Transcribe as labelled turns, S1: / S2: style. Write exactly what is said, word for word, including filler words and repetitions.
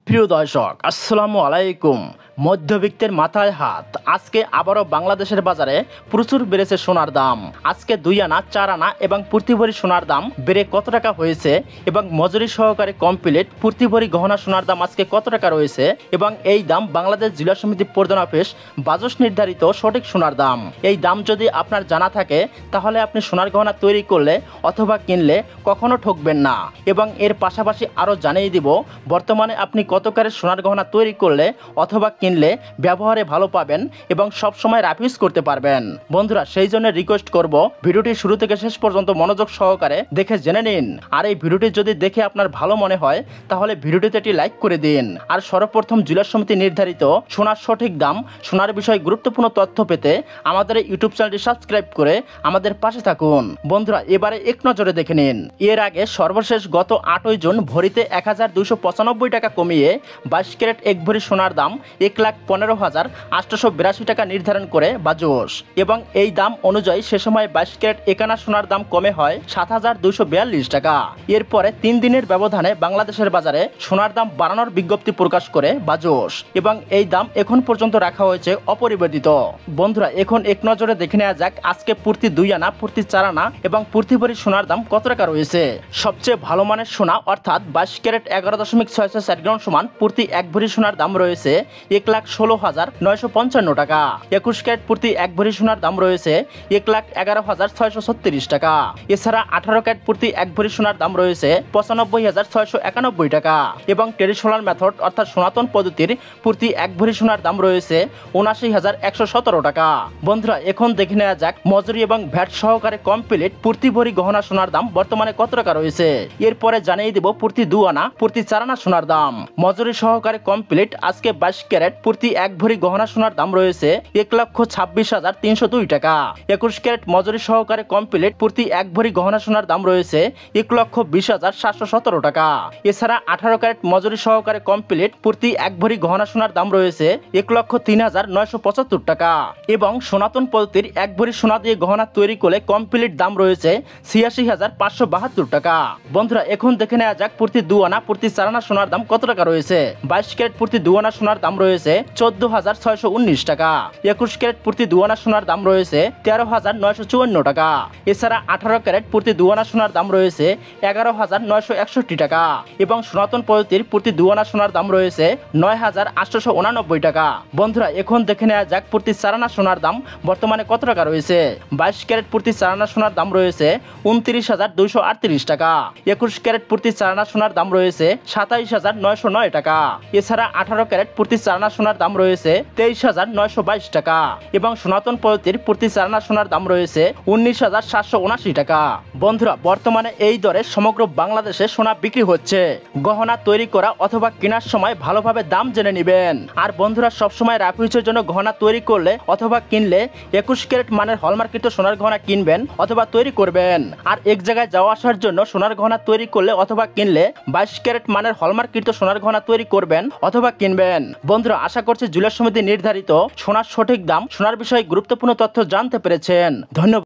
S1: প্রিয় দর্শক আসসালামু আলাইকুম। মধ্যবিত্তের মাথায় হাত। আজকে আবারও বাংলাদেশের বাজারে প্রচুর বেড়েছে সোনার দাম। আজকে দুই আনা, চার আনা এবং প্রতি ভরি সোনার দাম বেড়ে কত টাকা হয়েছে এবং মজুরি সহকারে কমপ্লিট প্রতি ভরি গহনা সোনার দাম আজকে কত টাকা রয়েছে এবং এই দাম বাংলাদেশ জেলা সমিতি প্রধান অফিস বাজস নির্ধারিত সঠিক সোনার দাম। এই দাম যদি আপনার জানা থাকে তাহলে আপনি সোনার গহনা তৈরি করলে অথবা কিনলে কখনো ঠকবেন না। এবং এর পাশাপাশি আরও জানিয়ে দিব বর্তমানে আপনি কত ক্যারেট সোনার গহনা তৈরি করলে অথবা কিনলে ব্যবহারে ভালো পাবেন এবং সব সময় রাফিউজ করতে পারবেন। বন্ধুরা সেই জন্য রিকোয়েস্ট করব ভিডিওটি শুরু থেকে শেষ পর্যন্ত মনোযোগ সহকারে দেখে জেনে নিন। আর এই ভিডিওটি যদি দেখে আপনার ভালো মনে হয় তাহলে ভিডিওটিতে একটি লাইক করে দিন। আর সর্বপ্রথম জেলা সমিতি নির্ধারিত সোনার সঠিক দাম, সোনার বিষয়ে গুরুত্বপূর্ণ তথ্য পেতে আমাদের ইউটিউব চ্যানেলটি সাবস্ক্রাইব করে আমাদের পাশে থাকুন। বন্ধুরা এবারে এক নজরে দেখে নিন। এর আগে সর্বশেষ গত আটই জুন ভরিতে এক হাজার দুইশো পঁচানব্বই টাকা কমিয়ে বাইশ ক্যারেট এক ভরি সোনার দাম এক লাখ পনেরো হাজার আটশোশো বিরাশি টাকা নির্ধারণ করে বাজস। এবং এই দাম অনুযায়ী সে সময় বাইশ ক্যারেট এক আনা সোনার দাম কমে হয় সাত হাজার দুইশো বিয়াল্লিশ টাকা। এরপরে তিন দিনের ব্যবধানে বাংলাদেশের বাজারে সোনার দাম বাড়ানোর বিজ্ঞপ্তি প্রকাশ করে বাজস এবং এই দাম এখন পর্যন্ত রাখা হয়েছে অপরিবর্তিত। বন্ধুরা এখন এক নজরে দেখে নেওয়া যাক আজকে প্রতি দুই আনা, প্রতি চার আনা এবং প্রতি ভরি সোনার দাম কত টাকা রয়েছে। সবচেয়ে ভালো মানের সোনা অর্থাৎ বাইশ ক্যারেট এগারো দশমিক ছয় ছয় ষাট গ্রাম সমান প্রতি এক ভরি সোনার দাম রয়েছে এক লাখ ষোলো হাজার নয়শো পঞ্চান্ন টাকা। একুশ ক্যারেট প্রতি এক ভরি সোনার দাম রয়েছে এক লাখ এগারো হাজার ছয়শো ছত্রিশ টাকা। এছাড়া আঠারো ক্যারেট প্রতি এক ভরি সোনার দাম রয়েছে পঁচানব্বই হাজার ছয়শো একানব্বই টাকা। এবং ট্রেডিশনাল মেথড অর্থাৎ সনাতন পদ্ধতির প্রতি এক ভরি সোনার দাম রয়েছে উনাশি হাজার একশো সতেরো টাকা। বন্ধুরা এখন দেখে নেওয়া যাক মজুরি এবং ভ্যাট সহকারে কমপ্লিট প্রতি ভরি গহনা সোনার দাম বর্তমানে কত টাকা রয়েছে। এরপরে জানিয়ে দেব প্রতি দু আনা, প্রতি চার আনা সোনার দাম। মজুরি সহকারে কমপ্লিট আজকে বাইশ ক্যারেট প্রতি এক ভরি গহনা সোনার দাম রয়েছে এক লক্ষ ছাব্বিশ হাজার তিনশো দুই টাকা। একুশ ক্যারেট মজুরি সহকারে কমপ্লিট প্রতি এক ভরি গহনা সোনার দাম রয়েছে এক লক্ষ বিশ হাজার সাতশো সতেরো টাকা। এছাড়া আঠারো ক্যারেট মজুরি সহকারে কমপ্লিট প্রতি এক ভরি গহনা সোনার দাম রয়েছে এক লক্ষ তিন হাজার নয়শো পঁচাত্তর টাকা। এবং সনাতন পদ্ধতির এক ভরি সোনা দিয়ে গহনা তৈরি করলে কমপ্লিট দাম রয়েছে ছিয়াশি হাজার পাঁচশো বাহাত্তর টাকা। বন্ধুরা এখন দেখে নেওয়া যাক প্রতি দু আনা, প্রতি চার আনা সোনার দাম কত টাকা রয়েছে। বাইশ ক্যারেট প্রতি দু আনা সোনার দাম রয়েছে চোদ্দ হাজার ছয়শো উনিশ টাকা। একুশ ক্যারেট প্রতি দু আনা সোনার দাম রয়েছে তেরো হাজার নয়শো চুয়ান্ন টাকা। এছাড়া আঠারো ক্যারেট প্রতি দু আনা সোনার দাম রয়েছে এগারো হাজার নয়শো একষট্টি টাকা। এবং সনাতন পদ্ধতির প্রতি দু আনা সোনার দাম রয়েছে নয় হাজার আটশোশো উনানব্বই টাকা। বন্ধুরা এখন দেখে নেওয়া যাক প্রতি চার আনা সোনার দাম বর্তমানে কত টাকা রয়েছে। বাইশ ক্যারেট প্রতি চার আনা সোনার দাম রয়েছে উনত্রিশ হাজার দুইশো আটত্রিশ টাকা। একুশ ক্যারেট প্রতি চার আনা সোনার দাম রয়েছে সাতাইশ হাজার নয়শো নয় টাকা। এছাড়া আঠারো ক্যারেট প্রতি চার আনা সোনার দাম রয়েছে তেইশ হাজার নয়শো বাইশ টাকা। এবং সনাতন পদ্ধতির প্রতি চার আনা সোনার দাম রয়েছে উনিশ হাজার সাতশো উনাশি টাকা। বন্ধুরা বর্তমানে এই দরে সমগ্র বাংলাদেশে সোনা বিক্রি হচ্ছে। গহনা তৈরি করা অথবা কেনার সময় ভালোভাবে দাম জেনে নেবেন। আর বন্ধুরা সবসময় রাফিউজের জন্য গহনা তৈরি করলে অথবা কিনলে একুশ ক্যারেট মানের হলমার্কিত সোনার গহনা কিনবেন অথবা তৈরি করবেন। আর এক জায়গায় যাওয়া আসার জন্য সোনার গহনা তৈরি করলে অথবা কিনলে বাইশ ক্যারেট মানের হলমার্কিত সোনার গহনা তৈরি করবেন অথবা কিনবেন। বন্ধুরা আশা করছি জেলা সমিতি নির্ধারিত সোনার সঠিক দাম, সোনার বিষয়ে গুরুত্বপূর্ণ তথ্য জানতে পেরেছেন। ধন্যবাদ।